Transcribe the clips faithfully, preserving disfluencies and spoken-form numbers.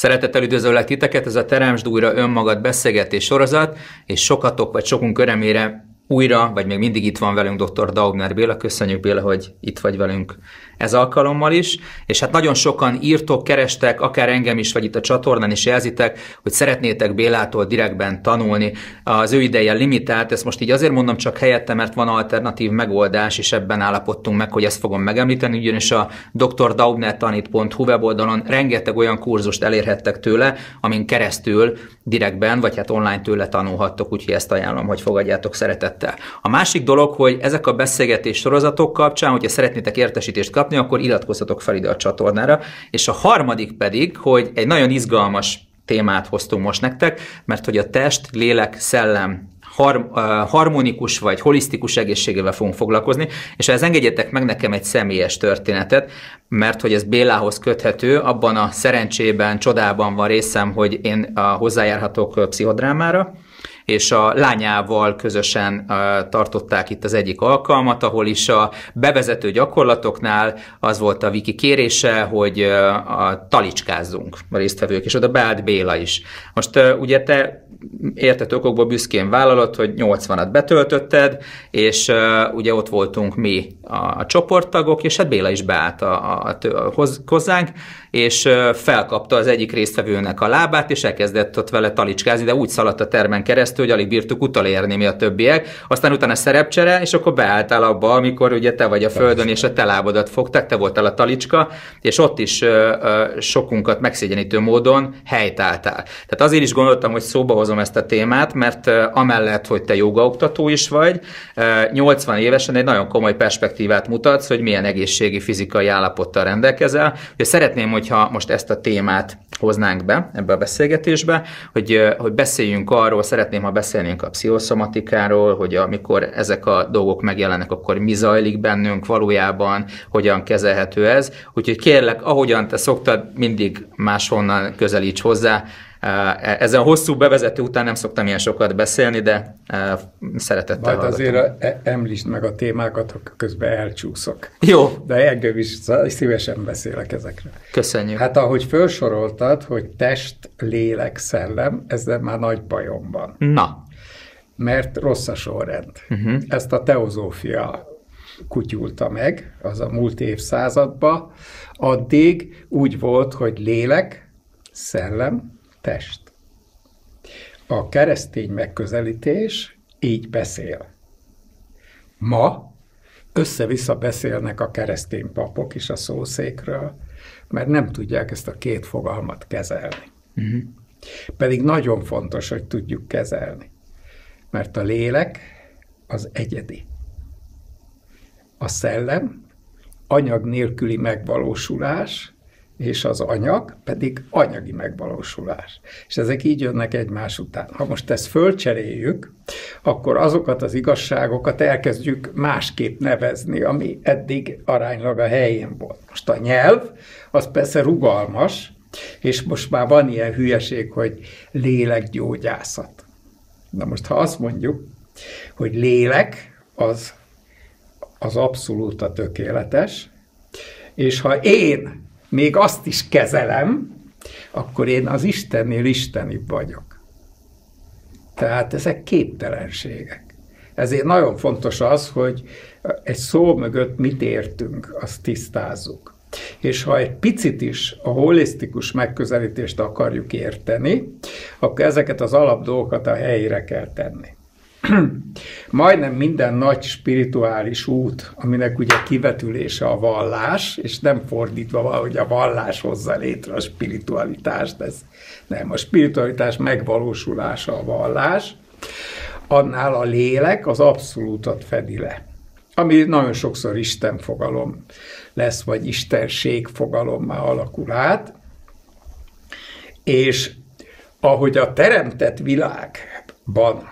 Szeretettel üdvözöllek titeket, ez a Teremtsd újra önmagad beszélgetés sorozat, és sokatok vagy sokunk örömére újra, vagy még mindig itt van velünk dr. Daubner Béla. Köszönjük, Béla, hogy itt vagy velünk ez alkalommal is. És hát nagyon sokan írtok, kerestek, akár engem is, vagy itt a csatornán is jelzitek, hogy szeretnétek Bélától direktben tanulni. Az ő ideje limitált, ezt most így azért mondom csak helyette, mert van alternatív megoldás, és ebben állapodtunk meg, hogy ezt fogom megemlíteni, ugyanis a dr daubner tanít pont hu weboldalon rengeteg olyan kurzust elérhettek tőle, amin keresztül direktben, vagy hát online tőle tanulhattok, úgyhogy ezt ajánlom, hogy fogadjátok szeretettel. A másik dolog, hogy ezek a beszélgetés sorozatok kapcsán, hogyha szeretnétek értesítést kapni, akkor iratkozzatok fel ide a csatornára. És a harmadik pedig, hogy egy nagyon izgalmas témát hoztunk most nektek, mert hogy a test, lélek, szellem harmonikus vagy holisztikus egészségével fogunk foglalkozni, és ha ez engedjetek meg nekem egy személyes történetet, mert hogy ez Bélához köthető, abban a szerencsében, csodában van részem, hogy én hozzájárhatok pszichodrámára, és a lányával közösen uh, tartották itt az egyik alkalmat, ahol is a bevezető gyakorlatoknál az volt a Viki kérése, hogy uh, a talicskázzunk a résztvevők, és oda beállt Béla is. Most uh, ugye te értető okokból büszkén vállalod, hogy nyolcvanat betöltötted, és uh, ugye ott voltunk mi a, a csoporttagok, és hát Béla is beállt a, a, a, hoz, hozzánk, és uh, felkapta az egyik résztvevőnek a lábát, és elkezdett ott vele talicskázni, de úgy szaladt a termen keresztül, hogy alig bírtuk utolérni mi a többiek. Aztán utána szerepcsere, és akkor beálltál abba, amikor ugye te vagy a földön, és a te lábadat fogták, te voltál a talicska, és ott is uh, uh, sokunkat megszégyenítő módon helytáltál. Tehát azért is gondoltam, hogy szóba hozom ezt a témát, mert uh, amellett, hogy te jogaoktató is vagy, uh, nyolcvan évesen egy nagyon komoly perspektívát mutatsz, hogy milyen egészségi, fizikai állapottal rendelkezel. Ugye szeretném, hogyha most ezt a témát hoznánk be ebbe a beszélgetésbe, hogy, uh, hogy beszéljünk arról, szeretném, ha beszélnénk a pszichoszomatikáról, hogy amikor ezek a dolgok megjelennek, akkor mi zajlik bennünk valójában, hogyan kezelhető ez. Úgyhogy kérlek, ahogyan te szoktad, mindig máshonnan közelíts hozzá. Ezen a hosszú bevezető után nem szoktam ilyen sokat beszélni, de szeretettel Majd azért említsd meg a témákat, ha közben elcsúszok. Jó. De engem is szívesen beszélek ezekre. Köszönjük. Hát ahogy felsoroltad, hogy test, lélek, szellem, ezzel már nagy bajom van. Na. Mert rossz a sorrend. Uh-huh. Ezt a teozófia kutyulta meg, az a múlt évszázadban. Addig úgy volt, hogy lélek, szellem, test. A keresztény megközelítés így beszél. Ma össze-vissza beszélnek a keresztény papok is a szószékről, mert nem tudják ezt a két fogalmat kezelni. Uh-huh. Pedig nagyon fontos, hogy tudjuk kezelni. Mert a lélek az egyedi. A szellem anyag nélküli megvalósulás, és az anyag pedig anyagi megvalósulás. És ezek így jönnek egymás után. Ha most ezt fölcseréljük, akkor azokat az igazságokat elkezdjük másképp nevezni, ami eddig aránylag a helyén volt. Most a nyelv, az persze rugalmas, és most már van ilyen hülyeség, hogy lélekgyógyászat. Na most, ha azt mondjuk, hogy lélek az, az abszolút a tökéletes, és ha én még azt is kezelem, akkor én az Istennél istenibb vagyok. Tehát ezek képtelenségek. Ezért nagyon fontos az, hogy egy szó mögött mit értünk, azt tisztázzuk. És ha egy picit is a holisztikus megközelítést akarjuk érteni, akkor ezeket az alapdolgokat a helyére kell tenni. Majdnem minden nagy spirituális út, aminek ugye kivetülése a vallás, és nem fordítva van, hogy a vallás hozza létre a spiritualitást, ez nem, a spiritualitás megvalósulása a vallás, annál a lélek az abszolútat fedi le. Ami nagyon sokszor Isten fogalom lesz, vagy istenség fogalommá alakul át, és ahogy a teremtett világban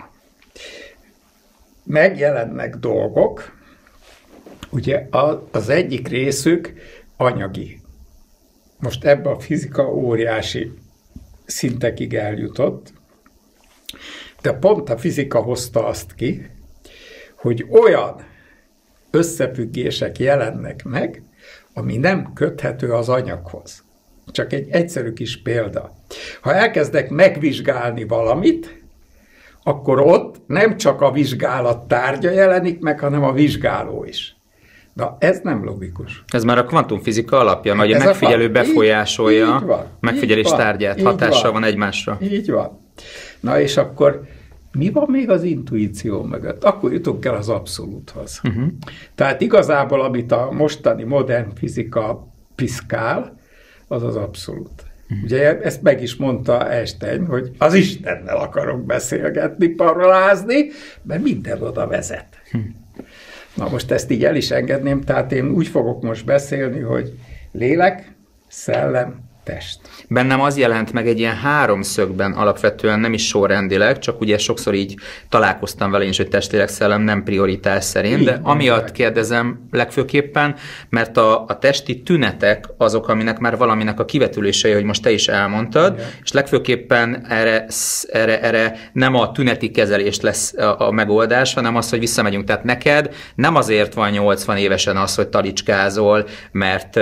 megjelennek dolgok, ugye az egyik részük anyagi. Most ebbe a fizika óriási szintekig eljutott, de pont a fizika hozta azt ki, hogy olyan összefüggések jelennek meg, ami nem köthető az anyaghoz. Csak egy egyszerű kis példa. Ha elkezdek megvizsgálni valamit, akkor ott nem csak a vizsgálat tárgya jelenik meg, hanem a vizsgáló is. Na, ez nem logikus. Ez már a kvantumfizika alapja, hogy a Ez megfigyelő a, befolyásolja, így, így van, megfigyelés így van, tárgyát, így hatással van, van egymásra. Így van. Na és akkor mi van még az intuíció mögött? Akkor jutunk el az abszolúthoz. Uh-huh. Tehát igazából, amit a mostani modern fizika piszkál, az az abszolút. Uh-huh. Ugye ezt meg is mondta Einstein, hogy az Istennel akarok beszélgetni, parolázni, mert minden oda vezet. Uh-huh. Na most ezt így el is engedném, tehát én úgy fogok most beszélni, hogy lélek, szellem, test. Bennem az jelent meg egy ilyen háromszögben alapvetően, nem is sorrendileg, csak ugye sokszor így találkoztam vele is, hogy testlélek szellem nem prioritás szerint, így, de amiatt így. Kérdezem legfőképpen, mert a, a testi tünetek azok, aminek már valaminek a kivetülései, hogy most te is elmondtad, igen. És legfőképpen erre, erre, erre nem a tüneti kezelés lesz a, a megoldás, hanem az, hogy visszamegyünk. Tehát neked nem azért van nyolcvan évesen az, hogy talicskázol, mert,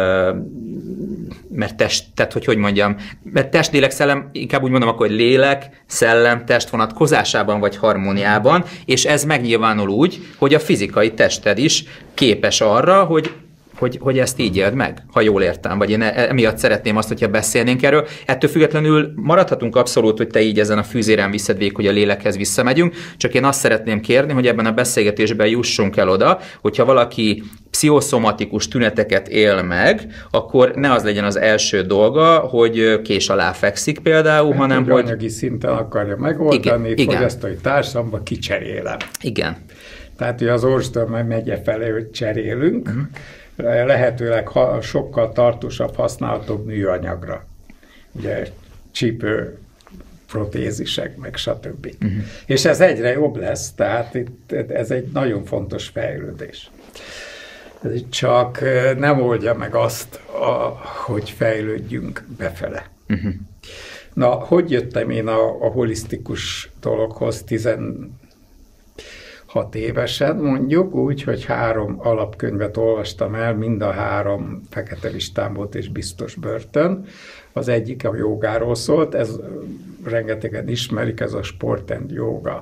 mert test, tehát hogy hogy mondjam, mert test, lélek, szellem, inkább úgy mondom akkor, hogy lélek, szellem, test vonatkozásában vagy harmóniában, és ez megnyilvánul úgy, hogy a fizikai tested is képes arra, hogy Hogy, hogy ezt így éld meg, ha jól értem, vagy én emiatt szeretném azt, hogyha beszélnénk erről. Ettől függetlenül maradhatunk abszolút, hogy te így ezen a fűzéren viszed végig, hogy a lélekhez visszamegyünk, csak én azt szeretném kérni, hogy ebben a beszélgetésben jussunk el oda, hogyha valaki pszichoszomatikus tüneteket él meg, akkor ne az legyen az első dolga, hogy kés alá fekszik például, hát, hanem hogy... hogy anyagi szinten akarja megoldani, igen, fogyasztói társadalomban kicserélem. Igen. Tehát, hogy az Orzdöme megye felé, hogy cserélünk, uh-huh. lehetőleg ha, sokkal tartósabb, használhatóbb műanyagra. Ugye csípő, protézisek, meg stb. Uh-huh. És ez egyre jobb lesz, tehát itt, ez egy nagyon fontos fejlődés. Ez csak nem oldja meg azt, a, hogy fejlődjünk befele. Uh-huh. Na, hogy jöttem én a, a holisztikus dologhoz tizenhat évesen, mondjuk, úgy, hogy három alapkönyvet olvastam el, mind a három fekete listán volt és biztos börtön. Az egyik a jogáról szólt, ez rengetegen ismerik, ez a Sport and Yoga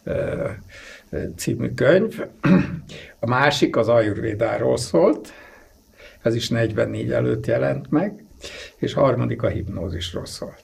című könyv. A másik az Ayurvédáról szólt, ez is negyvennégy előtt jelent meg, és a harmadik a hipnózisról szólt.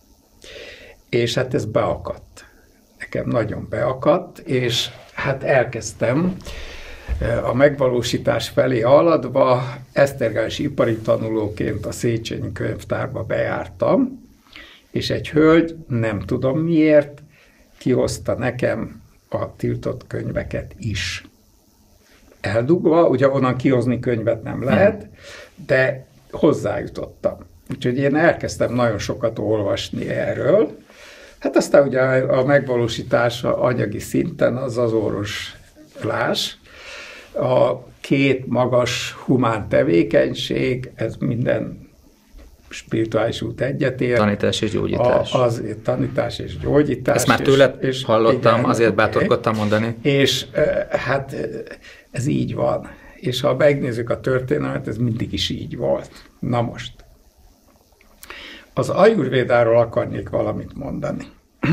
És hát ez beakadt. Nekem nagyon beakadt, és hát elkezdtem a megvalósítás felé haladva, esztergályos ipari tanulóként a Széchenyi könyvtárba bejártam, és egy hölgy, nem tudom miért, kihozta nekem a tiltott könyveket is. Eldugva, ugye onnan kihozni könyvet nem lehet, de hozzájutottam. Úgyhogy én elkezdtem nagyon sokat olvasni erről. Hát aztán ugye a megvalósítás anyagi szinten az az orvoslás. A két magas humán tevékenység, ez minden spirituális út egyetért. Tanítás és gyógyítás. A, az tanítás és gyógyítás. Ezt már tőled és, és hallottam, igen, azért okay. bátorkodtam mondani. És hát ez így van. És ha megnézzük a történelmet, ez mindig is így volt. Na most. Az Ayurvédáról akarnék valamit mondani.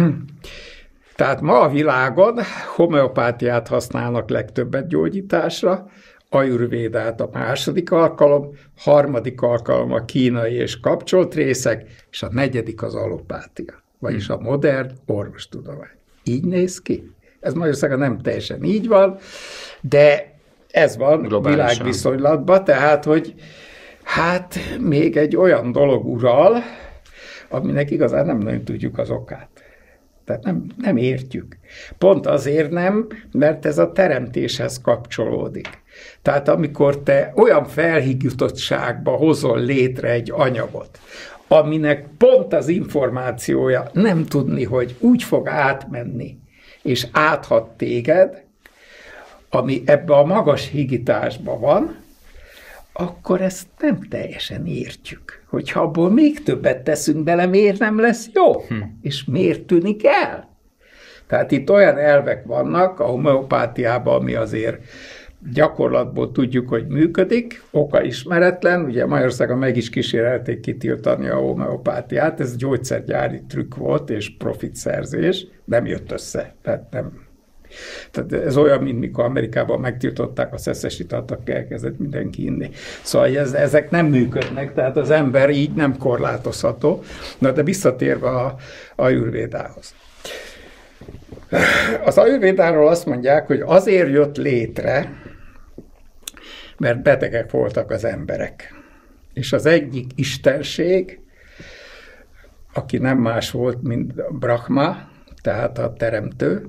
Tehát ma a világon homeopátiát használnak legtöbbet gyógyításra, Ayurvédát a második alkalom, harmadik alkalom a kínai és kapcsolt részek, és a negyedik az alopátia, vagyis a modern orvostudomány. Így néz ki. Ez Magyarországon nem teljesen így van, de ez van globálisan világviszonylatban, tehát, hogy hát még egy olyan dolog ural, aminek igazán nem nagyon tudjuk az okát. Tehát nem, nem értjük. Pont azért nem, mert ez a teremtéshez kapcsolódik. Tehát amikor te olyan felhigítottságba hozol létre egy anyagot, aminek pont az információja nem tudni, hogy úgy fog átmenni, és áthat téged, ami ebbe a magas higításban van, akkor ezt nem teljesen értjük. Hogyha abból még többet teszünk bele, miért nem lesz jó? Hm. És miért tűnik el? Tehát itt olyan elvek vannak a homeopátiában, ami azért Gyakorlatból tudjuk, hogy működik, oka ismeretlen, ugye Magyarországon meg is kísérelték kitiltani a homeopátiát, ez gyógyszergyári trükk volt és profitszerzés, nem jött össze, tehát nem. Tehát ez olyan, mint mikor Amerikában megtiltották a szeszes italt, akkor elkezdett mindenki inni. Szóval ez, ezek nem működnek, tehát az ember így nem korlátozható. Na de visszatérve a ajurvédához. Az ajurvédáról azt mondják, hogy azért jött létre, mert betegek voltak az emberek. És az egyik istenség, aki nem más volt, mint Brahma, tehát a teremtő,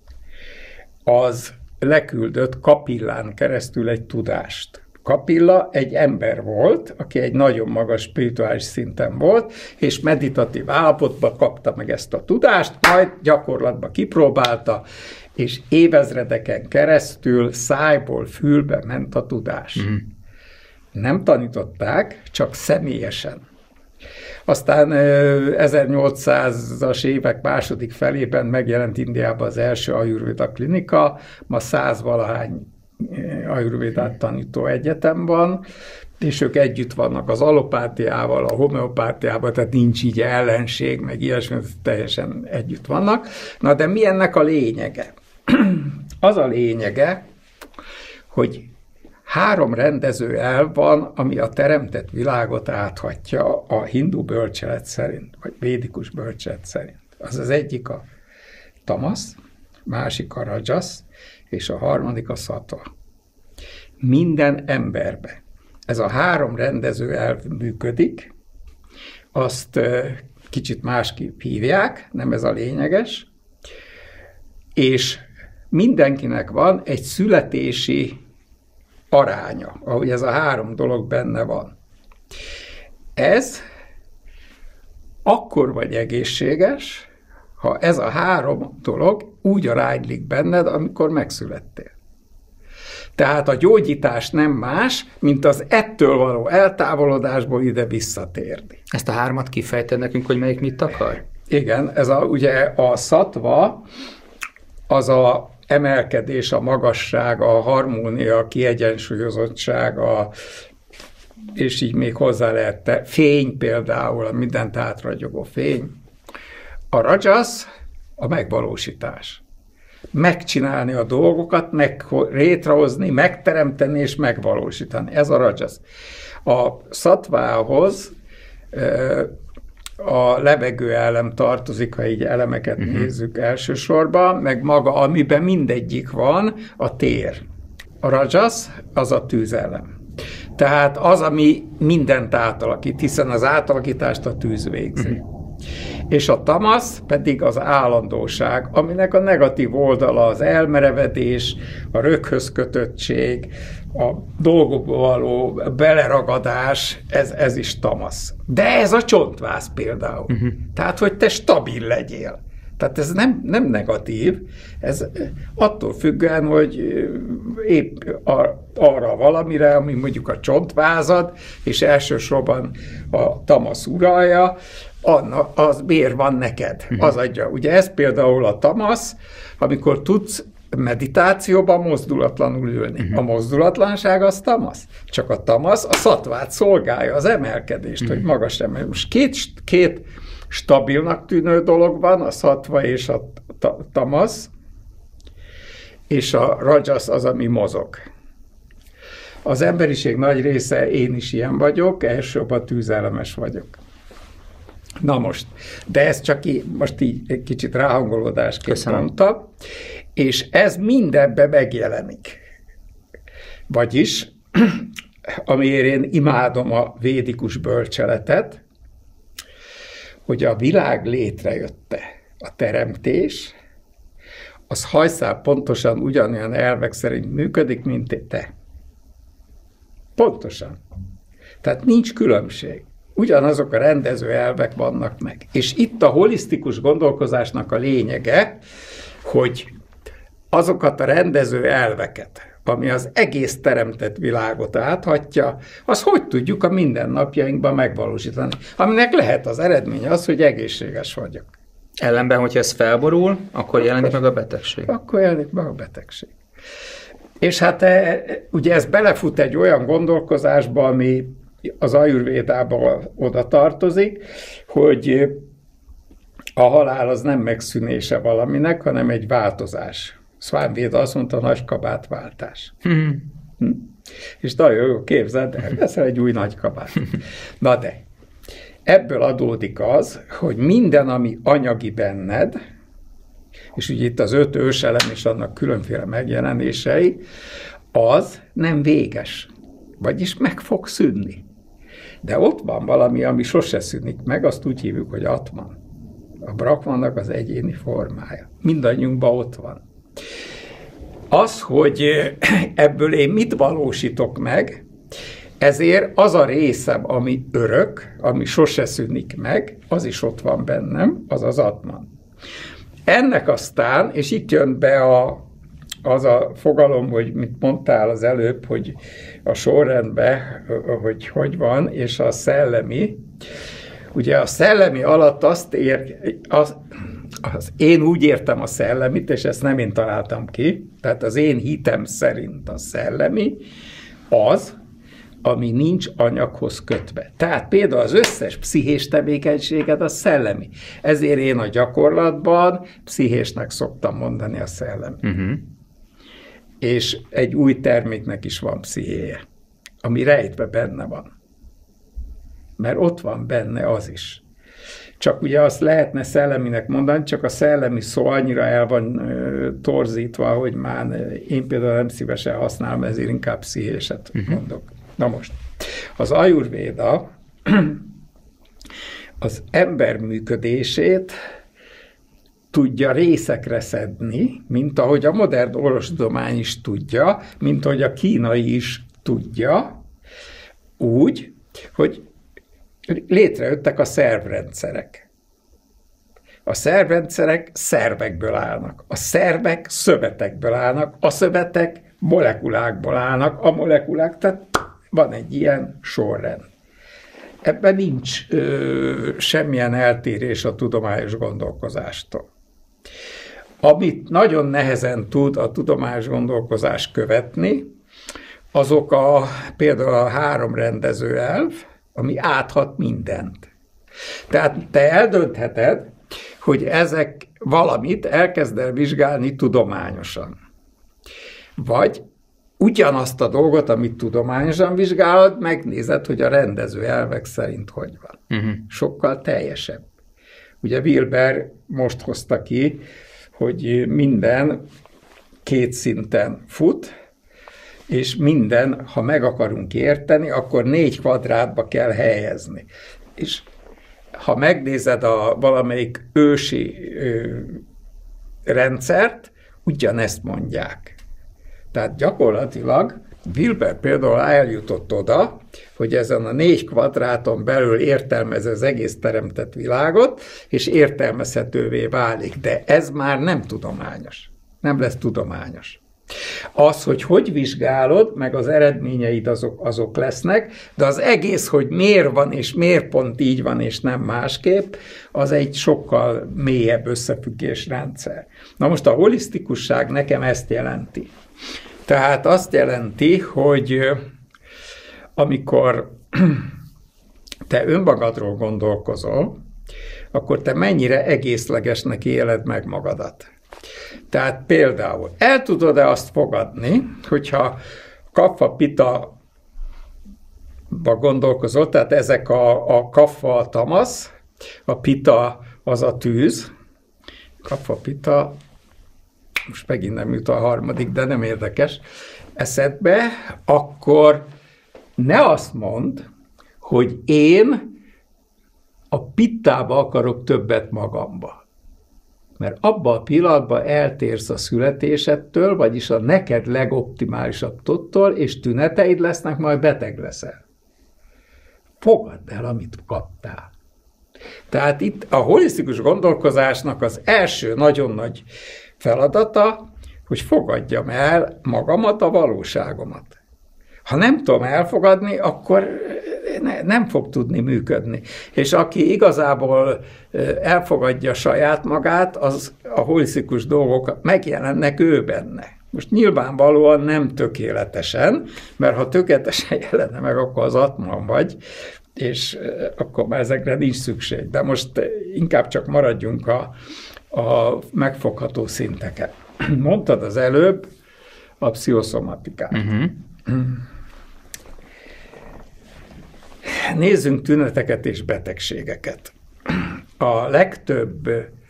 az leküldött Kapillán keresztül egy tudást. Kapilla egy ember volt, aki egy nagyon magas spirituális szinten volt, és meditatív állapotban kapta meg ezt a tudást, majd gyakorlatban kipróbálta, és évezredeken keresztül szájból fülbe ment a tudás. Mm. Nem tanították, csak személyesen. Aztán ezernyolcszázas évek második felében megjelent Indiában az első ajurvéda klinika, ma százvalahány ajurvédát tanító egyetem van, és ők együtt vannak az alopátiával, a homeopátiával, tehát nincs így ellenség, meg ilyesmi, teljesen együtt vannak. Na de mi ennek a lényege? Az a lényege, hogy három rendező elv van, ami a teremtett világot áthatja a hindu bölcselet szerint, vagy védikus bölcselet szerint. Az az egyik a tamasz, másik a rajas, és a harmadik a sattva. Minden emberbe ez a három rendező elv működik, azt kicsit másképp hívják, nem ez a lényeges, és mindenkinek van egy születési aránya, ahogy ez a három dolog benne van. Ez akkor vagy egészséges, ha ez a három dolog úgy aránylik benned, amikor megszülettél. Tehát a gyógyítás nem más, mint az ettől való eltávolodásból ide visszatérni. Ezt a hármat kifejted nekünk, hogy melyik mit akar? Igen, ez a, ugye a szattva, az a emelkedés, a magasság, a harmónia, a kiegyensúlyozottság, a, és így még hozzá lehet fény például, a mindent átragyogó fény. A rajas a megvalósítás. Megcsinálni a dolgokat, meg létrehozni, megteremteni és megvalósítani. Ez a rajas. A szattvához a levegő elem tartozik, ha így elemeket uh-huh. nézzük elsősorban, meg maga, amiben mindegyik van, a tér. A rajas az a tűzelem. Tehát az, ami mindent átalakít, hiszen az átalakítást a tűz végzi. Uh-huh. És a tamasz pedig az állandóság, aminek a negatív oldala az elmerevedés, a röghöz kötöttség, a dolgokba való beleragadás, ez, ez is tamasz. De ez a csontváz például. Uh-huh. Tehát, hogy te stabil legyél. Tehát ez nem, nem negatív, ez attól függően, hogy épp arra valamire, ami mondjuk a csontvázad, és elsősorban a tamasz uralja, anna, az miért van neked, uh-huh. az adja. Ugye ez például a tamasz, amikor tudsz meditációban mozdulatlanul ülni. Uh-huh. A mozdulatlanság az tamasz. Csak a tamasz a szattvát szolgálja, az emelkedést, uh-huh. hogy magas emelkedés. Most két, két stabilnak tűnő dolog van, a szattva és a tamasz, és a rajas az, ami mozog. Az emberiség nagy része, én is ilyen vagyok, elsőbb tűzelemes vagyok. Na most, de ez csak így, most így egy kicsit ráhangolódásként mondtam, és ez mindenben megjelenik. Vagyis, amiért én imádom a védikus bölcseletet, hogy a világ létrejötte, a teremtés, az hajszál pontosan ugyanolyan elvek szerint működik, mint te. Pontosan. Tehát nincs különbség. Ugyanazok a rendező elvek vannak meg. És itt a holisztikus gondolkozásnak a lényege, hogy azokat a rendező elveket, ami az egész teremtett világot áthatja, az hogy tudjuk a mindennapjainkban megvalósítani. Aminek lehet az eredménye az, hogy egészséges vagyok. Ellenben, hogyha ez felborul, akkor jelenik meg a betegség. Akkor jelenik meg a betegség. És hát ugye ez belefut egy olyan gondolkozásba, ami az ajurvédában oda tartozik, hogy a halál az nem megszűnése valaminek, hanem egy változás. Swami Veda azt mondta, nagy kabátváltás. Hmm. Hm? És nagyon jó, képzeld el, veszel egy új nagy kabát. Na de, ebből adódik az, hogy minden, ami anyagi benned, és ugye itt az öt őselem és annak különféle megjelenései, az nem véges, vagyis meg fog szűnni. De ott van valami, ami sose szűnik meg, azt úgy hívjuk, hogy Atman. A Brahmannak az egyéni formája. Mindannyiunkban ott van. Az, hogy ebből én mit valósítok meg, ezért az a részem, ami örök, ami sose szűnik meg, az is ott van bennem, az az Atman. Ennek aztán, és itt jön be a, az a fogalom, hogy mit mondtál az előbb, hogy a sorrendben, hogy hogy van, és a szellemi. Ugye a szellemi alatt azt ér, az, az én úgy értem a szellemit, és ezt nem én találtam ki, tehát az én hitem szerint a szellemi az, ami nincs anyaghoz kötve. Tehát például az összes pszichés tevékenységed a szellemi. Ezért én a gyakorlatban pszichésnek szoktam mondani a szellemi. Uh-huh. És egy új terméknek is van pszichéje, ami rejtve benne van. Mert ott van benne az is. Csak ugye azt lehetne szelleminek mondani, csak a szellemi szó annyira el van ö, torzítva, hogy már én például nem szívesen használom, ezért inkább pszichéset uh-huh. mondok. Na most, az ajurvéda az ember működését tudja részekre szedni, mint ahogy a modern orvostudomány is tudja, mint ahogy a kínai is tudja, úgy, hogy létrejöttek a szervrendszerek. A szervrendszerek szervekből állnak, a szervek szövetekből állnak, a szövetek molekulákból állnak, a molekulák, tehát van egy ilyen sorrend. Ebben nincs ö, semmilyen eltérés a tudományos gondolkozástól. Amit nagyon nehezen tud a tudományos gondolkozás követni, azok a, például a három rendező elv, ami áthat mindent. Tehát te eldöntheted, hogy ezek valamit elkezd el vizsgálni tudományosan. Vagy ugyanazt a dolgot, amit tudományosan vizsgálod, megnézed, hogy a rendező elvek szerint hogy van. Uh-huh. Sokkal teljesebb. Ugye Wilber most hozta ki, hogy minden két szinten fut, és minden, ha meg akarunk érteni, akkor négy kvadrátba kell helyezni. És ha megnézed a valamelyik ősi ö, rendszert, ugyanezt mondják. Tehát gyakorlatilag Wilber például eljutott oda, hogy ezen a négy kvadráton belül értelmez az egész teremtett világot, és értelmezhetővé válik. De ez már nem tudományos. Nem lesz tudományos. Az, hogy hogy vizsgálod, meg az eredményeid azok, azok lesznek, de az egész, hogy miért van, és miért pont így van, és nem másképp, az egy sokkal mélyebb összefüggésrendszer. Na most a holisztikusság nekem ezt jelenti. Tehát azt jelenti, hogy amikor te önmagadról gondolkozol, akkor te mennyire egészlegesnek éled meg magadat. Tehát például el tudod-e azt fogadni, hogyha kapha pita gondolkozol, tehát ezek a, a kapha a tamasz, a pita az a tűz, kapha pita, most megint nem jut a harmadik, de nem érdekes, eszedbe, akkor ne azt mondd, hogy én a pittába akarok többet magamba. Mert abban a pillanatban eltérsz a születésedtől, vagyis a neked legoptimálisabb tudtól, és tüneteid lesznek, majd beteg leszel. Fogadd el, amit kaptál. Tehát itt a holisztikus gondolkozásnak az első nagyon nagy feladata, hogy fogadjam el magamat, a valóságomat. Ha nem tudom elfogadni, akkor ne, nem fog tudni működni. És aki igazából elfogadja saját magát, az a holisztikus dolgok megjelennek ő benne. Most nyilvánvalóan nem tökéletesen, mert ha tökéletesen jelenne meg, akkor az atman vagy, és akkor már ezekre nincs szükség. De most inkább csak maradjunk a, a megfogható szinteken. Mondtad az előbb a pszichoszomatikát. Uh-huh. Nézzünk tüneteket és betegségeket. A legtöbb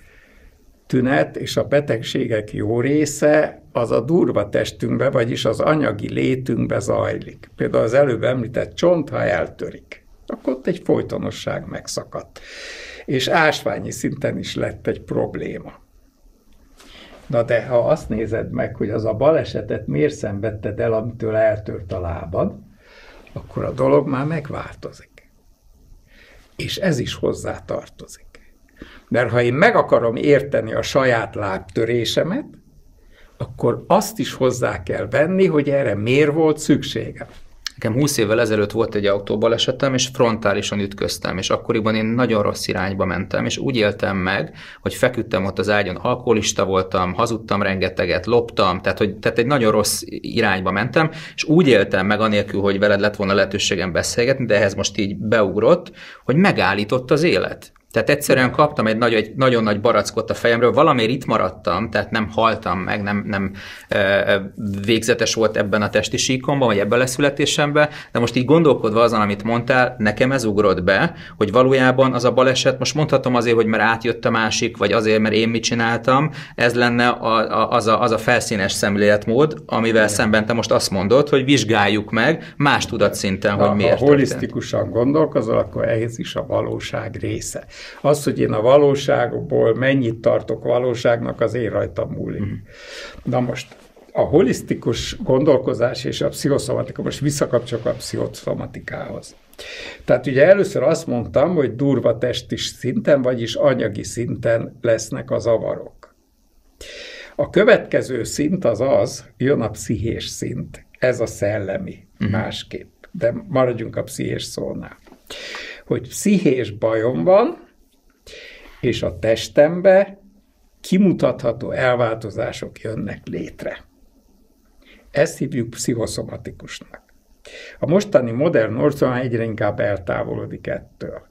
tünet és a betegségek jó része az a durva testünkbe, vagyis az anyagi létünkbe zajlik. Például az előbb említett csont, ha eltörik, akkor ott egy folytonosság megszakadt. És ásványi szinten is lett egy probléma. Na de ha azt nézed meg, hogy az a balesetet miért szenvedted el, amitől eltört a lábad, akkor a dolog már megváltozik. És ez is hozzá tartozik. Mert ha én meg akarom érteni a saját lábtörésemet, akkor azt is hozzá kell venni, hogy erre miért volt szükségem. Nekem húsz évvel ezelőtt volt egy autóbalesetem, és frontálisan ütköztem, és akkoriban én nagyon rossz irányba mentem, és úgy éltem meg, hogy feküdtem ott az ágyon, alkoholista voltam, hazudtam rengeteget, loptam, tehát, hogy, tehát egy nagyon rossz irányba mentem, és úgy éltem meg anélkül, hogy veled lett volna lehetőségem beszélgetni, de ehhez most így beugrott, hogy megállított az élet. Tehát egyszerűen kaptam egy, nagy, egy nagyon nagy barackot a fejemről, valamiért itt maradtam, tehát nem haltam meg, nem, nem e, végzetes volt ebben a testi síkomban, vagy ebben a születésemben, de most így gondolkodva azon, amit mondtál, nekem ez ugrott be, hogy valójában az a baleset, most mondhatom azért, hogy mert átjött a másik, vagy azért, mert én mit csináltam, ez lenne a, a, az, a, az a felszínes szemléletmód, amivel szemben te most azt mondod, hogy vizsgáljuk meg más tudatszinten, hogy miért. Ha holisztikusan gondolkozol, akkor ez is a valóság része. Az, hogy én a valóságból mennyit tartok valóságnak, az én rajtam múlik. Mm. Na most, a holisztikus gondolkozás és a pszichoszomatika, most visszakapcsolok a pszichoszomatikához. Tehát ugye először azt mondtam, hogy durva testi szinten, vagyis anyagi szinten lesznek a zavarok. A következő szint az az, jön a pszichés szint, ez a szellemi, mm. másképp, de maradjunk a pszichés szónál. Hogy pszichés bajom van, és a testembe kimutatható elváltozások jönnek létre. Ezt hívjuk pszichoszomatikusnak. A mostani modern orvostan egyre inkább eltávolodik ettől.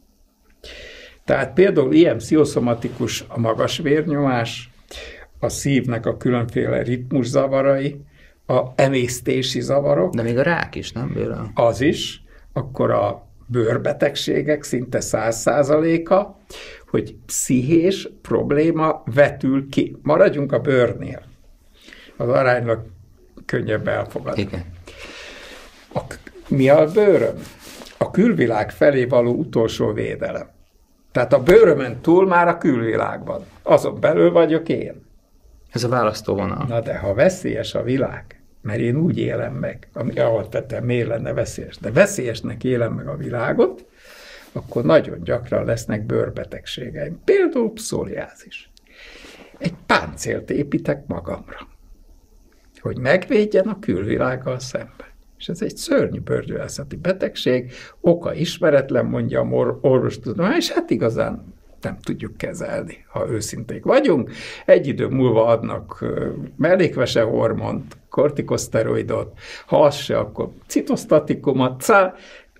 Tehát például ilyen pszichoszomatikus a magas vérnyomás, a szívnek a különféle ritmuszavarai, a emésztési zavarok. De még a rák is, nem? Béla? Az is. Akkor a bőrbetegségek szinte száz százaléka, hogy pszichés probléma vetül ki. Maradjunk a bőrnél. Az aránylag könnyebb elfogadni. Igen. A, mi a bőröm? A külvilág felé való utolsó védelem. Tehát a bőrömön túl már a külvilágban. Azon belül vagyok én. Ez a választóvonal. Na de ha veszélyes a világ, mert én úgy élem meg, ami alapvetően miért lenne veszélyes, de veszélyesnek élem meg a világot, akkor nagyon gyakran lesznek bőrbetegségeim. Például pszoriázis. Egy páncélt építek magamra, hogy megvédjen a külvilággal szemben. És ez egy szörnyű bőrgyógyászati betegség, oka ismeretlen, mondja a orvostudomány, és hát igazán nem tudjuk kezelni, ha őszinték vagyunk. Egy idő múlva adnak mellékvese hormont, kortikoszteroidot, ha az se, akkor citosztatikumot, szá,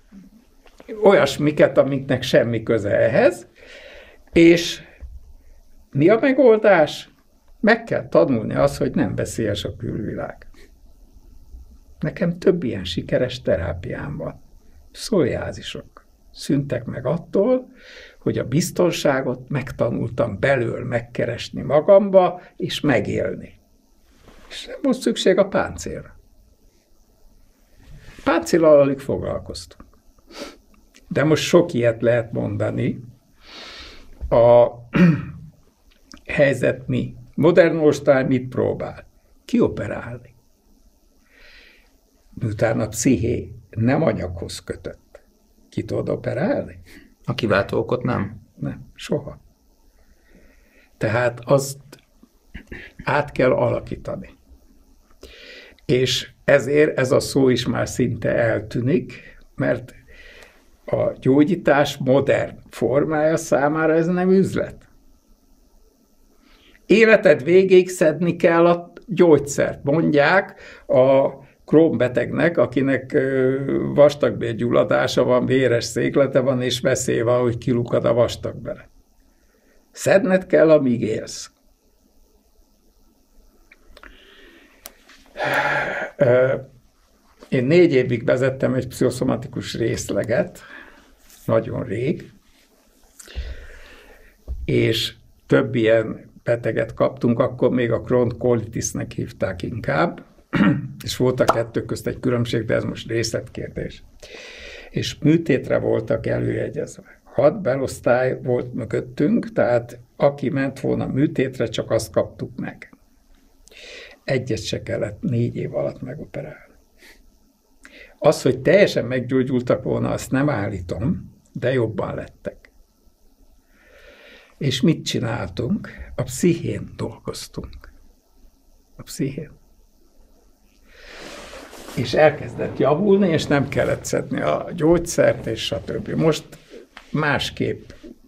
olyasmiket, amiknek semmi köze ehhez, és mi a megoldás? Meg kell tanulni azt, hogy nem veszélyes a külvilág. Nekem több ilyen sikeres terápiám van. Pszoriázisok szűntek meg attól, hogy a biztonságot megtanultam belül megkeresni magamba, és megélni. És nem volt szükség a páncélra. Páncéllal alig foglalkoztunk. De most sok ilyet lehet mondani. A helyzet mi? Modern orvostán mit próbál? Kioperálni. Miután a psziché nem anyaghoz kötött. Ki tudod operálni? A kiváltó okot nem? Nem, soha. Tehát azt át kell alakítani. És ezért ez a szó is már szinte eltűnik, mert a gyógyítás modern formája számára ez nem üzlet. Életed végéig szedni kell a gyógyszert mondják a Crohn-betegnek, akinek vastagbélgyulladása van, véres széklete van, és veszély van, hogy kilukad a vastagbele. Szedned kell, amíg élsz. Én négy évig vezettem egy pszichoszomatikus részleget, nagyon rég, és több ilyen beteget kaptunk, akkor még a Crohn colitisnek hívták inkább, és volt a kettő közt egy különbség, de ez most részletkérdés. És műtétre voltak előjegyezve. Hat belosztály volt mögöttünk, tehát aki ment volna műtétre, csak azt kaptuk meg. Egyet se kellett négy év alatt megoperálni. Az, hogy teljesen meggyógyultak volna, azt nem állítom, de jobban lettek. És mit csináltunk? A pszichén dolgoztunk. A pszichén. És elkezdett javulni, és nem kellett szedni a gyógyszert, és stb. Most másképp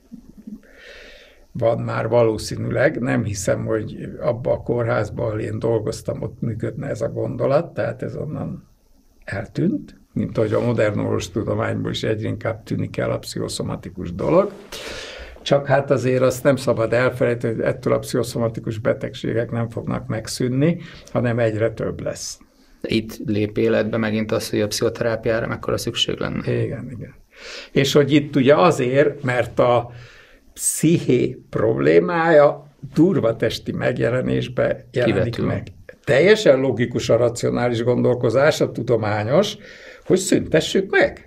van már valószínűleg, nem hiszem, hogy abba a kórházban, ahol én dolgoztam, ott működne ez a gondolat, tehát ez onnan eltűnt, mint ahogy a modern orvostudományból is egyre inkább tűnik el a pszichoszomatikus dolog. Csak hát azért azt nem szabad elfelejteni, hogy ettől a pszichoszomatikus betegségek nem fognak megszűnni, hanem egyre több lesz. Itt lép életbe megint az, hogy a pszichoterápiára mekkora szükség lenne. Igen, igen. És hogy itt ugye azért, mert a psziché problémája durva testi megjelenésbe jelenik Kivetül. meg. Teljesen logikus a racionális gondolkozás, a tudományos, hogy szüntessük meg.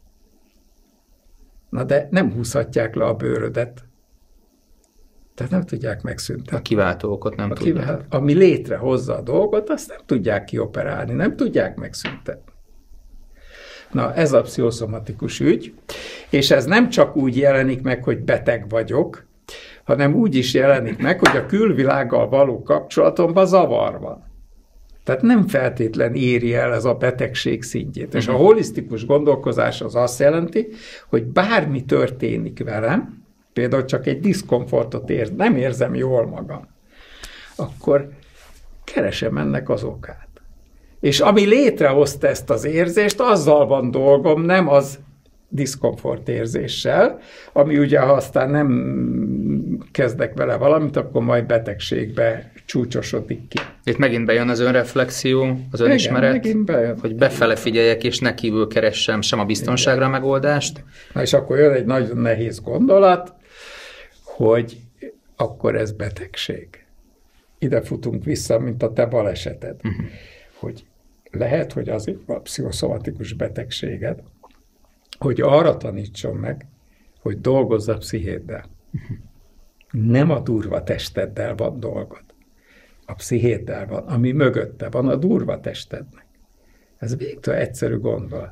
Na de nem húzhatják le a bőrödet. Tehát nem tudják megszüntetni. A kiváltó okot nem a tudják. Kiváltó, ami létrehozza a dolgot, azt nem tudják kioperálni, nem tudják megszüntetni. Na, ez a pszichoszomatikus ügy, és ez nem csak úgy jelenik meg, hogy beteg vagyok, hanem úgy is jelenik meg, hogy a külvilággal való kapcsolatomban zavar van. Tehát nem feltétlen éri el ez a betegség szintjét. És a holisztikus gondolkozás az azt jelenti, hogy bármi történik velem, például csak egy diszkomfortot ér, nem érzem jól magam, akkor keresem ennek az okát. És ami létrehozta ezt az érzést, azzal van dolgom, nem az diszkomfort érzéssel, ami ugye, ha aztán nem kezdek vele valamit, akkor majd betegségbe csúcsosodik ki. Itt megint bejön az önreflexió, az önismeret, Igen, hogy befele figyeljek, és ne kívül keressem sem a biztonságra Igen. a megoldást. Na és akkor jön egy nagyon nehéz gondolat, hogy akkor ez betegség. Ide futunk vissza, mint a te baleseted. Uh-huh. Hogy lehet, hogy azért a pszichoszomatikus betegséged, hogy arra tanítson meg, hogy dolgozz a pszichéddel. Uh-huh. Nem a durva testeddel van dolgod. A pszichéddel van, ami mögötte van a durva testednek. Ez végtelen egyszerű gondolat.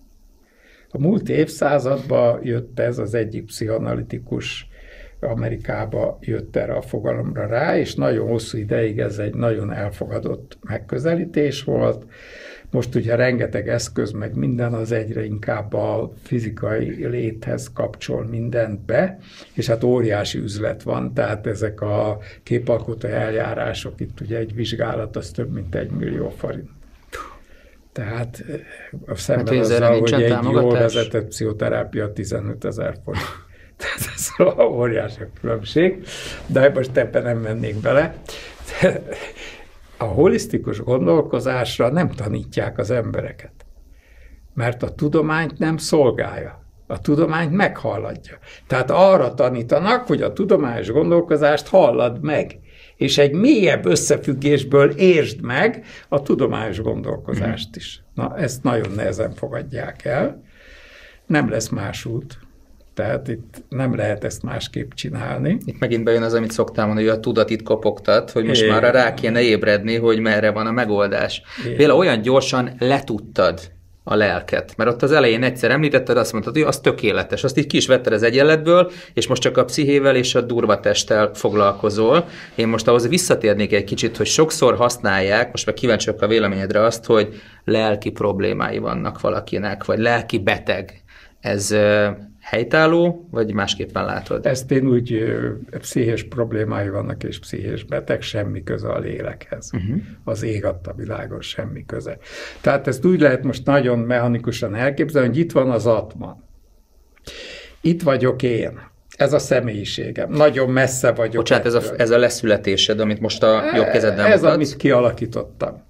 A múlt évszázadban jött ez, az egyik pszichoanalitikus Amerikába jött erre a fogalomra rá, és nagyon hosszú ideig ez egy nagyon elfogadott megközelítés volt. Most ugye rengeteg eszköz, meg minden az egyre inkább a fizikai léthez kapcsol mindent be, és hát óriási üzlet van, tehát ezek a képalkotó eljárások, itt ugye egy vizsgálat, az több mint egy millió forint. Tehát szemben hát, azzal, hogy egy jól vezetett pszichoterápia tizenötezer forint. Tehát ez óriási különbség, de most ebben nem mennék bele. A holisztikus gondolkozásra nem tanítják az embereket, mert a tudományt nem szolgálja. A tudományt meghalladja. Tehát arra tanítanak, hogy a tudományos gondolkozást hallad meg, és egy mélyebb összefüggésből értsd meg a tudományos gondolkozást is. Na, ezt nagyon nehezen fogadják el. Nem lesz más út. Tehát itt nem lehet ezt másképp csinálni. Itt megint bejön az, amit szoktál mondani, hogy a tudat itt kopogtat, hogy most már rá kéne ébredni, hogy merre van a megoldás. Például olyan gyorsan letudtad a lelket, mert ott az elején egyszer említetted, azt mondtad, hogy az tökéletes, azt így ki is vetted az egyenletből, és most csak a pszichével és a durva testtel foglalkozol. Én most ahhoz visszatérnék egy kicsit, hogy sokszor használják, most meg kíváncsiak a véleményedre azt, hogy lelki problémái vannak valakinek, vagy lelki beteg. Ez helytálló, vagy másképpen látod? Ezt én úgy, pszichés problémái vannak, és pszichés beteg, semmi köze a lélekhez. Uh-huh. Az ég adta világon semmi köze. Tehát ezt úgy lehet most nagyon mechanikusan elképzelni, hogy itt van az atman. Itt vagyok én. Ez a személyiségem. Nagyon messze vagyok. Bocsánat, ez a, ez a leszületésed, amit most a jobb kezeddel Ez, mutatsz. amit kialakítottam.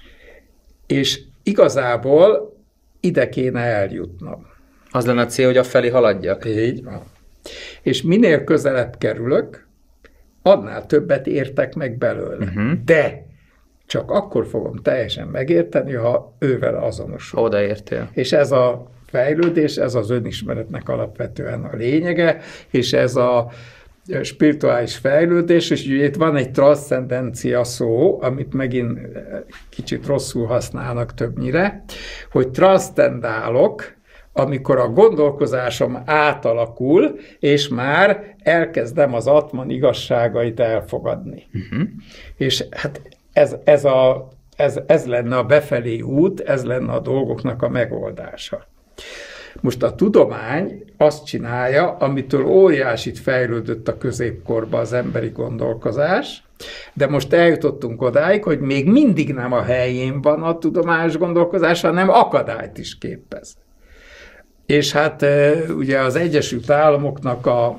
És igazából ide kéne eljutnom. Az lenne a cél, hogy afelé haladjak. Így van. És minél közelebb kerülök, annál többet értek meg belőle. Uh-huh. De csak akkor fogom teljesen megérteni, ha ővel azonosul. Odaértél. És ez a fejlődés, ez az önismeretnek alapvetően a lényege, és ez a spirituális fejlődés, és ugye itt van egy transzcendencia szó, amit megint kicsit rosszul használnak többnyire, hogy transzcendálok, amikor a gondolkozásom átalakul, és már elkezdem az atman igazságait elfogadni. Uh-huh. És hát ez, ez, a, ez, ez lenne a befelé út, ez lenne a dolgoknak a megoldása. Most a tudomány azt csinálja, amitől óriásit fejlődött a középkorban az emberi gondolkozás, de most eljutottunk odáig, hogy még mindig nem a helyén van a tudományos gondolkozás, hanem akadályt is képez. És hát ugye az Egyesült Államoknak a,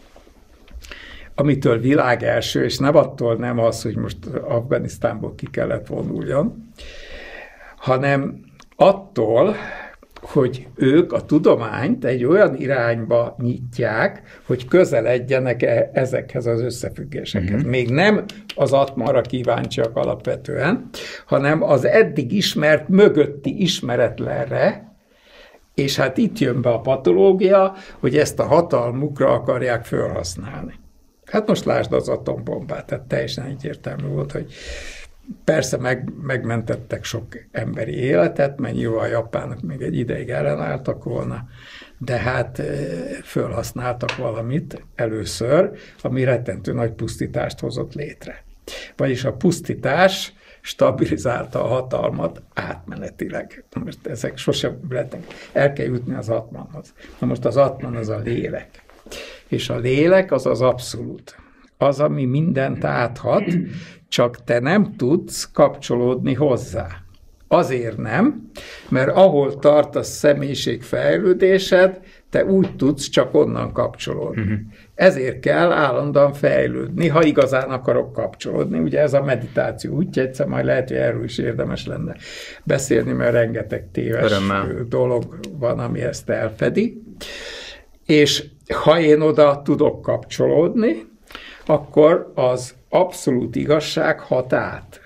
amitől világ első, és nem attól nem az, hogy most Afganisztánból ki kellett vonuljon, hanem attól, hogy ők a tudományt egy olyan irányba nyitják, hogy közeledjenek -e ezekhez az összefüggésekhez. Uh-huh. Még nem az atmanra kíváncsiak alapvetően, hanem az eddig ismert mögötti ismeretlenre, és hát itt jön be a patológia, hogy ezt a hatalmukra akarják felhasználni. Hát most lásd az atombombát, tehát teljesen egyértelmű volt, hogy persze meg, megmentettek sok emberi életet, mert nyilván a japánok még egy ideig ellenálltak volna, de hát felhasználtak valamit először, ami rettentő nagy pusztítást hozott létre. Vagyis a pusztítás stabilizálta a hatalmat átmenetileg. Most ezek sosem lehetnek. El kell jutni az atmanhoz. Na most az atman az a lélek. És a lélek az az abszolút. Az, ami mindent áthat, csak te nem tudsz kapcsolódni hozzá. Azért nem, mert ahol tart a személyiség fejlődésed, te úgy tudsz csak onnan kapcsolódni. Uh-huh. Ezért kell állandóan fejlődni, ha igazán akarok kapcsolódni. Ugye ez a meditáció útja, egyszer majd lehet, hogy erről is érdemes lenne beszélni, mert rengeteg téves Örömmel. dolog van, ami ezt elfedi. És ha én oda tudok kapcsolódni, akkor az abszolút igazság hat át.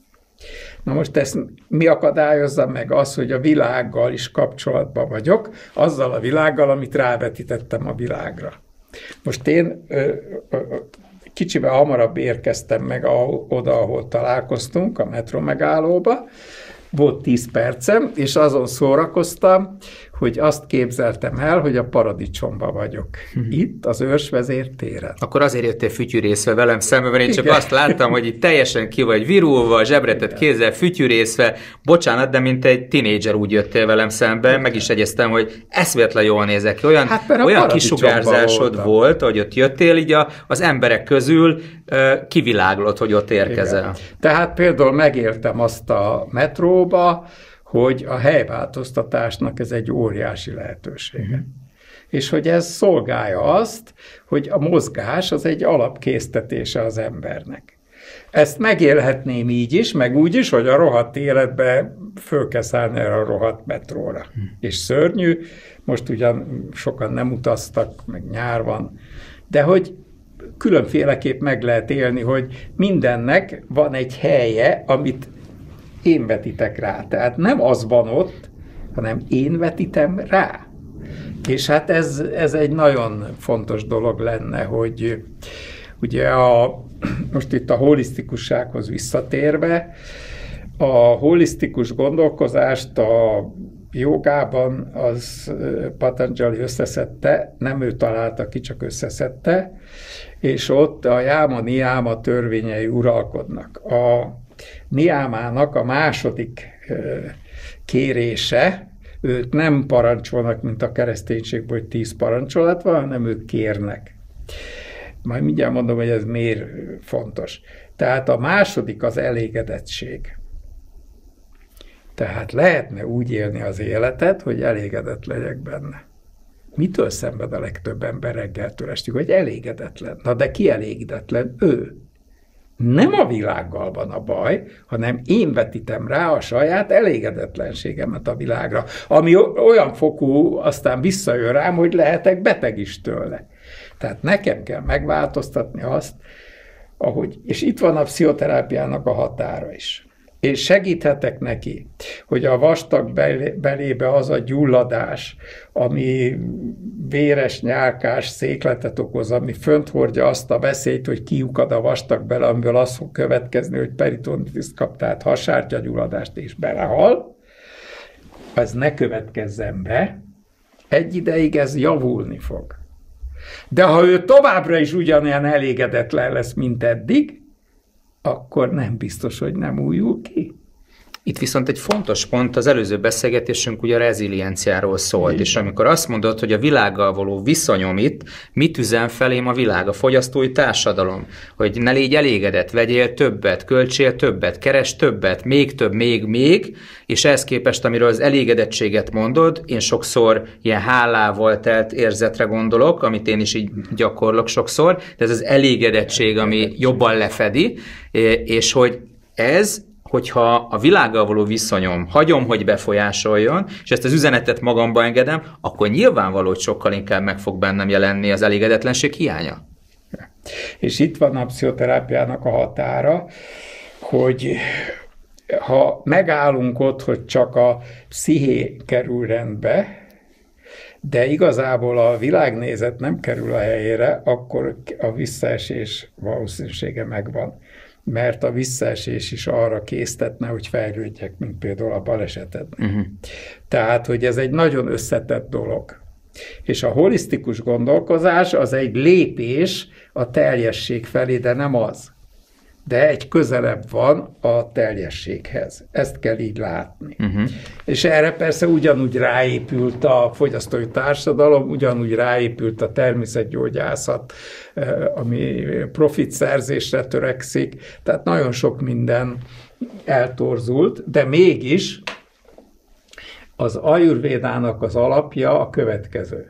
Na most ezt mi akadályozza meg? Az, hogy a világgal is kapcsolatban vagyok, azzal a világgal, amit rávetítettem a világra. Most én ö, ö, kicsivel hamarabb érkeztem meg a, oda, ahol találkoztunk, a metró megállóba, volt tíz percem, és azon szórakoztam, hogy azt képzeltem el, hogy a paradicsomban vagyok. Hmm. Itt, az őrsvezér téren. Akkor azért jöttél fütyűrészve velem szemben, mert én csak Igen. azt láttam, hogy itt teljesen ki vagy virulva, zsebretett kézzel, fütyűrészve. Bocsánat, de mint egy tinédzser úgy jöttél velem szemben, Igen. meg is egyeztem, hogy eszméletlen jól nézek ki. Olyan, hát, olyan kisugárzásod volt, hogy ott jöttél, így a, az emberek közül uh, kiviláglott, hogy ott érkezel. Igen. Tehát például megértem azt a metróba, hogy a helyváltoztatásnak ez egy óriási lehetősége. Uh-huh. És hogy ez szolgálja azt, hogy a mozgás az egy alapkésztetése az embernek. Ezt megélhetném így is, meg úgy is, hogy a rohadt életbe föl kell szállni erre a rohadt metróra. Uh-huh. És szörnyű, most ugyan sokan nem utaztak, meg nyár van, de hogy különféleképp meg lehet élni, hogy mindennek van egy helye, amit én vetítek rá. Tehát nem az van ott, hanem én vetítem rá. És hát ez, ez egy nagyon fontos dolog lenne, hogy ugye a, most itt a holisztikussághoz visszatérve, a holisztikus gondolkozást a jogában az Patanjali összeszedte, nem ő találta ki, csak összeszedte, és ott a jáma-niáma törvényei uralkodnak. A niámának a második kérése, ők nem parancsolnak, mint a kereszténységben, hogy tíz parancsolat van, hanem ők kérnek. Majd mindjárt mondom, hogy ez miért fontos. Tehát a második az elégedettség. Tehát lehetne úgy élni az életet, hogy elégedett legyek benne. Mitől szenved a legtöbb ember reggeltől estig, hogy elégedetlen? Na de ki elégedetlen? Ő. Nem a világgal van a baj, hanem én vetítem rá a saját elégedetlenségemet a világra, ami olyan fokú, aztán visszajön rám, hogy lehetek beteg is tőle. Tehát nekem kell megváltoztatni azt, ahogy, és itt van a pszichoterápiának a határa is. Én segíthetek neki, hogy a vastag belébe az a gyulladás, ami véres, nyálkás székletet okoz, ami fönt hordja azt a veszélyt, hogy kiukad a vastag bele, amiből az fog következni, hogy peritonitiszt kap, tehát hasártyagyulladást és belehal, az ne következzen be, egy ideig ez javulni fog. De ha ő továbbra is ugyanolyan elégedetlen lesz, mint eddig, akkor nem biztos, hogy nem újul ki. Itt viszont egy fontos pont, az előző beszélgetésünk ugye a rezilienciáról szólt, igen. És amikor azt mondod, hogy a világgal való viszonyom itt, mit üzen felém a világ, a fogyasztói társadalom, hogy ne légy elégedett, vegyél többet, költsél többet, keres többet, még több, még, még, és ehhez képest, amiről az elégedettséget mondod, én sokszor ilyen hálával telt érzetre gondolok, amit én is így gyakorlok sokszor, de ez az elégedettség, ami jobban lefedi, és hogy ez, hogyha a világgal való viszonyom hagyom, hogy befolyásoljon, és ezt az üzenetet magamba engedem, akkor nyilvánvaló, hogy sokkal inkább meg fog bennem jelenni az elégedetlenség hiánya. És itt van a pszichoterápiának a határa, hogy ha megállunk ott, hogy csak a psziché kerül rendbe, de igazából a világnézet nem kerül a helyére, akkor a visszaesés valószínűsége megvan. Mert a visszaesés is arra késztetne, hogy fejlődjek, mint például a balesetednél. Uh-huh. Tehát, hogy ez egy nagyon összetett dolog. És a holisztikus gondolkozás az egy lépés a teljesség felé, de nem az. De egy közelebb van a teljességhez. Ezt kell így látni. Uh-huh. És erre persze ugyanúgy ráépült a fogyasztói társadalom, ugyanúgy ráépült a természetgyógyászat, ami profitszerzésre törekszik. Tehát nagyon sok minden eltorzult, de mégis az ajurvédának az alapja a következő.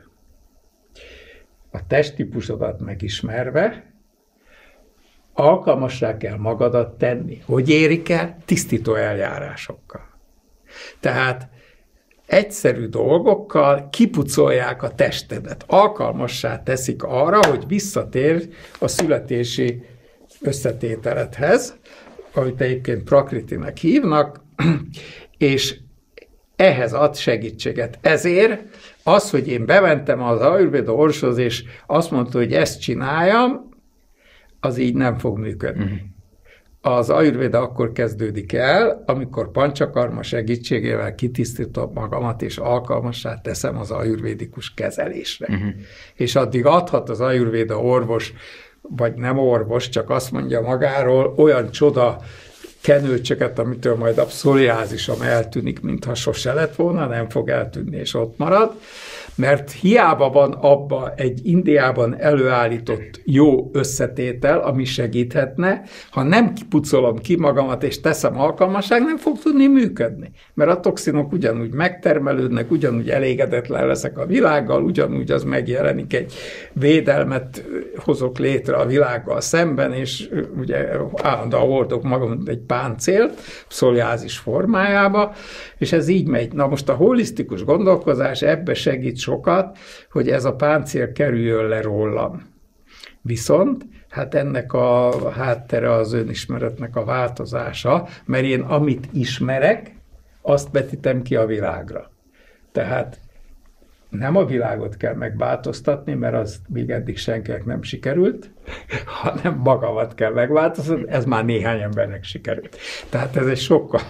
A testtípusodat megismerve, alkalmassá kell magadat tenni. Hogy érik el? Tisztító eljárásokkal. Tehát egyszerű dolgokkal kipucolják a testedet. Alkalmassá teszik arra, hogy visszatér a születési összetételedhez, amit egyébként prakritinek hívnak, és ehhez ad segítséget. Ezért az, hogy én bementem az ajurvéda orvoshoz, és azt mondta, hogy ezt csináljam, az így nem fog működni. Uh-huh. Az ajurvéda akkor kezdődik el, amikor panchakarma segítségével kitisztítom magamat, és alkalmassá teszem az ajurvédikus kezelésre. Uh-huh. És addig adhat az ajurvéda orvos, vagy nem orvos, csak azt mondja magáról, olyan csoda kenőcsöket, amitől majd a pszoriázisom eltűnik, mintha sose lett volna, nem fog eltűnni, és ott marad, mert hiába van abba egy Indiában előállított jó összetétel, ami segíthetne, ha nem kipucolom ki magamat, és teszem alkalmasság, nem fog tudni működni. Mert a toxinok ugyanúgy megtermelődnek, ugyanúgy elégedetlen leszek a világgal, ugyanúgy az megjelenik, egy védelmet hozok létre a világgal szemben, és ugye állandóan hordok magam egy páncélt, pszoriázis formájába, és ez így megy. Na most a holisztikus gondolkozás ebbe segít sokat, hogy ez a páncél kerüljön le rólam. Viszont hát ennek a háttere az önismeretnek a változása, mert én amit ismerek, azt vetítem ki a világra. Tehát nem a világot kell megváltoztatni, mert az még eddig senkinek nem sikerült, hanem magamat kell megváltoztatni, ez már néhány embernek sikerült. Tehát ez egy sokkal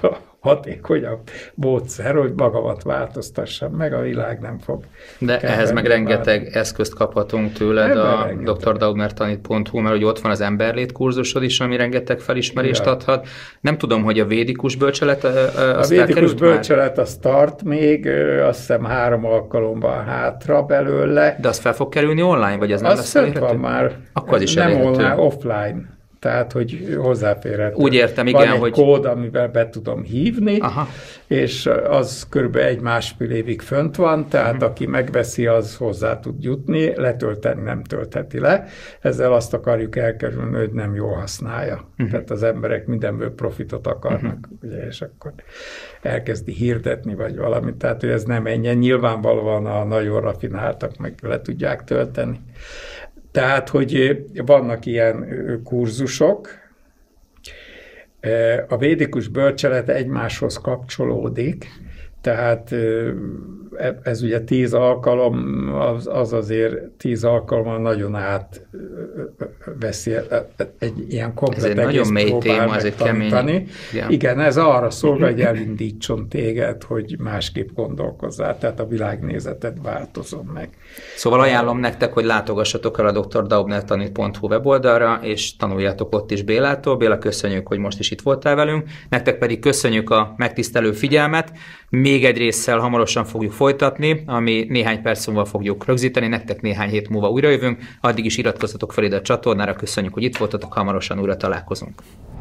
hatékonyabb módszer, hogy magamat változtassam meg, a világ nem fog. De ehhez meg rengeteg válni. Eszközt kaphatunk tőled ebben a dr daubner tanít pont hu, mert hogy ott van az emberlét kurzusod is, ami rengeteg felismerést ja. adhat. Nem tudom, hogy a védikus bölcselet az A védikus bölcselet az tart még, azt hiszem három alkalommal hátra belőle. De az fel fog kerülni online, vagy az nem lesz elérhető? Van már. Akkor az is nem elérhető. Online, offline. Tehát, hogy hozzáférhető. Úgy értem, igen, van egy hogy... kód, amivel be tudom hívni, Aha. és az körülbelül egy-másfél évig fönt van, tehát uh-huh. aki megveszi, az hozzá tud jutni, letölteni nem töltheti le. Ezzel azt akarjuk elkerülni, hogy nem jól használja. Uh-huh. Tehát az emberek mindenből profitot akarnak, uh-huh. ugye, és akkor elkezdi hirdetni, vagy valamit. Tehát, hogy ez nem menjen. Nyilvánvalóan a nagyon rafináltak meg le tudják tölteni. Tehát, hogy vannak ilyen kurzusok, a védikus bölcselet egymáshoz kapcsolódik, tehát ez ugye tíz alkalom, az, az azért tíz alkalommal nagyon átveszi egy ilyen komplet egész próbál megtanítani. Igen. Igen, ez arra szolgál, hogy elindítson téged, hogy másképp gondolkozzál, tehát a világnézeted változom meg. Szóval ajánlom nektek, hogy látogassatok el a dr daubner tanít pont hu weboldalra, és tanuljátok ott is Bélától. Béla, köszönjük, hogy most is itt voltál velünk. Nektek pedig köszönjük a megtisztelő figyelmet. Még egy résszel hamarosan fogjuk folytatni, ami néhány perc múlva fogjuk rögzíteni, nektek néhány hét múlva újra jövünk. Addig is iratkozzatok fel ide a csatornára, köszönjük, hogy itt voltatok, hamarosan újra találkozunk.